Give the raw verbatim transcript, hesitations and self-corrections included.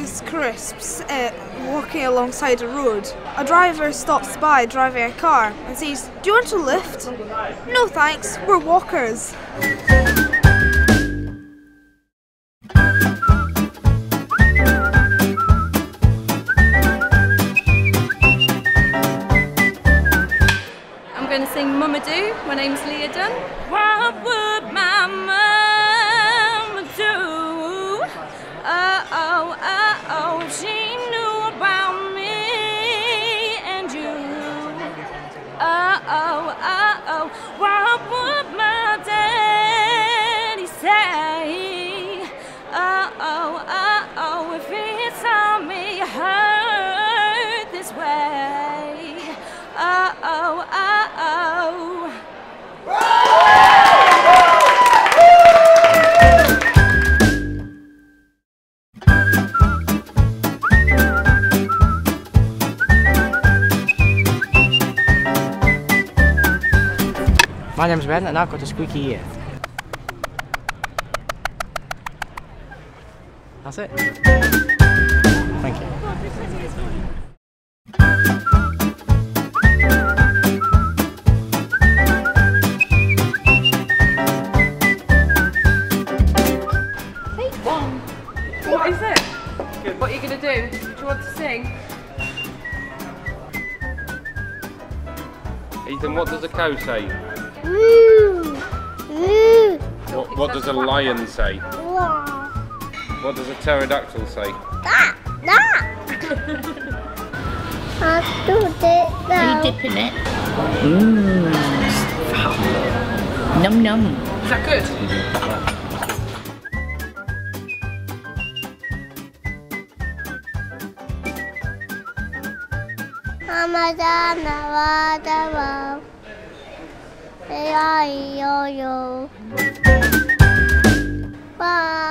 these crisps uh, walking alongside a road. A driver stops by driving a car and says, "Do you want a lift?" "No thanks, we're walkers." I'm going to sing Mama Do. My name's Leah Dunn. What would my mama do? Uh-oh, uh-oh, if she knew about me and you. Uh-oh, uh-oh, what would my daddy say? Uh-oh, uh-oh, if he saw me hurt this way. Uh-oh, uh-oh. My name's Ben and I've got a squeaky ear. That's it. Thank you. Take one. What is it? What are you going to do? Do you want to sing? Ethan, what does a cow say? What, what does a lion say? What does a pterodactyl say? Are you dipping it? Mmm. Num num. Is that good? Bye.